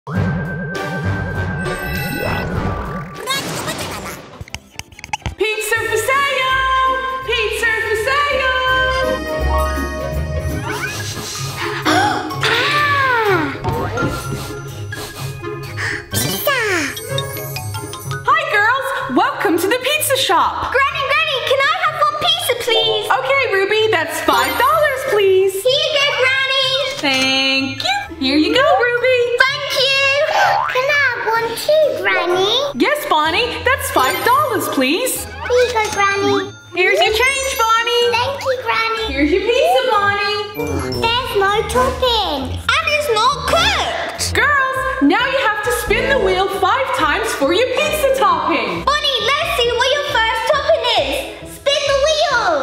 Pizza for sale! Pizza for sale! Pizza! Hi girls! Welcome to the pizza shop! Granny, can I have one pizza, please? Okay, Ruby, that's $5, please. Here you go, Granny. Thank you. Here you go, Ruby. Thank you. Can I have one too, Granny? Yes, Bonnie, that's $5, please. Here you go, Granny. Here's your change, Bonnie. Thank you, Granny. Here's your pizza, Bonnie. There's no topping. And it's not cooked. Girls, now you have to spin the wheel 5 times for your pizza topping. Bonnie, let's see what your first topping is. Spin the wheel.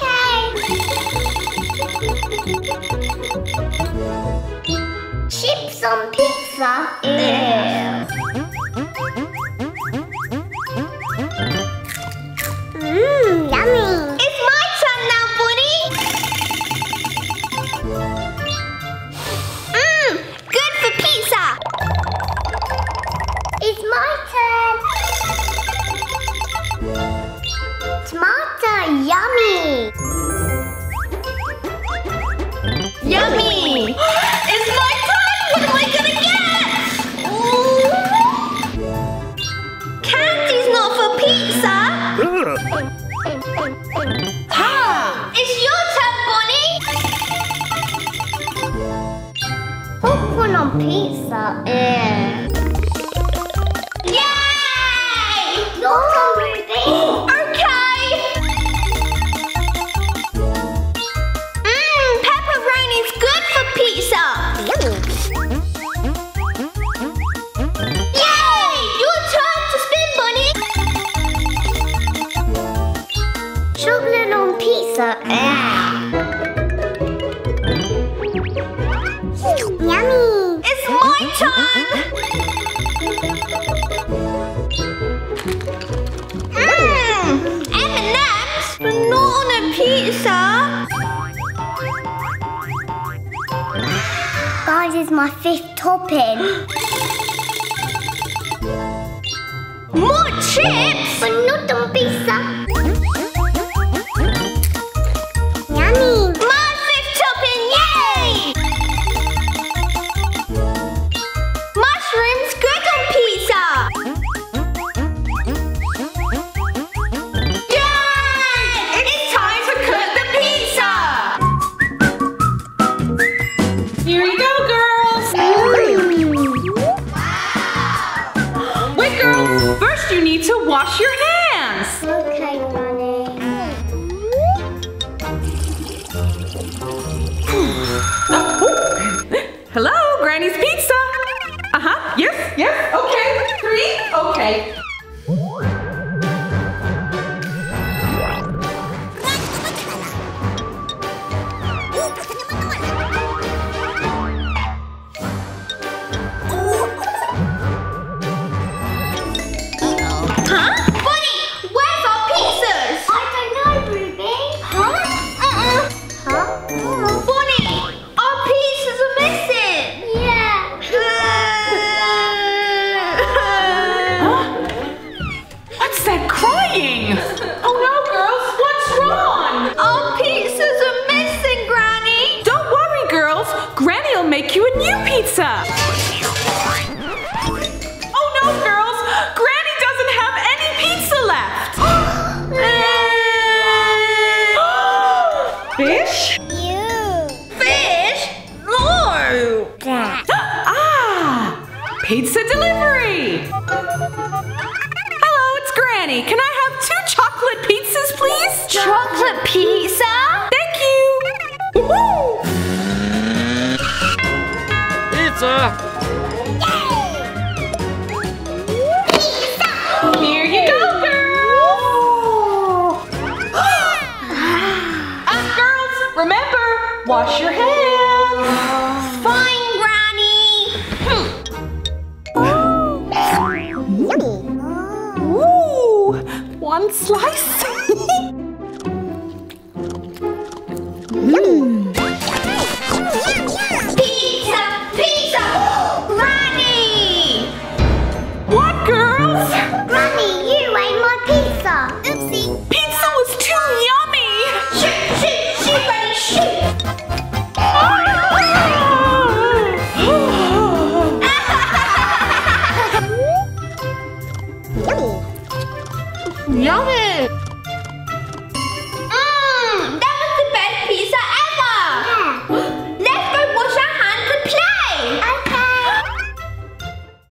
Okay. Chips on pizza. Ew. Yummy. It's my turn now, Bonnie. Good for pizza. It's my turn. Tomato, yummy. Yummy. It's my turn. What am I gonna get? Ooh. Candy's not for pizza. It's your turn, Bonnie. Popcorn on pizza. Yay! Your turn, Ruby. Okay. Pepperoni's good for pizza. Yay! Your turn to spin, Bonnie. Chocolate on pizza. Yummy. It's my turn. M&M's, but not on a pizza. Guys, it's my 5th topping. More chips, but not on pizza. Yummy. My 5th topping, yay! Mushrooms good on pizza. Yay! It's time to cook the pizza. Here you go, girls. Wait, girls. First, you need to wash your hands. Okay, Granny. Hello, Granny's Pizza. Yes, okay. 3, okay. Bonnie, where's our pizzas? I don't know, Ruby. Bonnie, our pizzas are missing. Yeah. What's that crying? Oh no, girls, what's wrong? Our pizzas are missing, Granny. Don't worry, girls. Granny will make you a new pizza. Oh no, girls. Granny doesn't have any pizza left. Fish? Fish? No. Pizza delivery. Hello, it's Granny. Can I have 2 chocolate pizzas, please? Chocolate pizza? Thank you. Woohoo! Pizza! Here you go, girls. Girls, remember, wash your hands. Fine, Granny. Ooh, 1 slice. Pizza! Granny! Yummy!